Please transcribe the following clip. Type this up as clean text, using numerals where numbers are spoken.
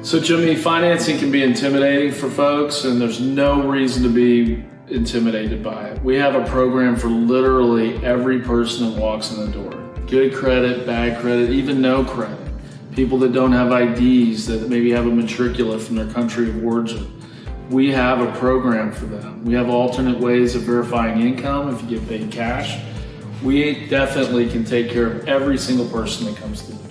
So Jimmy, financing can be intimidating for folks, and there's no reason to be intimidated by it. We have a program for literally every person that walks in the door. Good credit, bad credit, even no credit. People that don't have IDs, that maybe have a matricula from their country of origin. We have a program for them. We have alternate ways of verifying income if you get paid cash. We definitely can take care of every single person that comes through.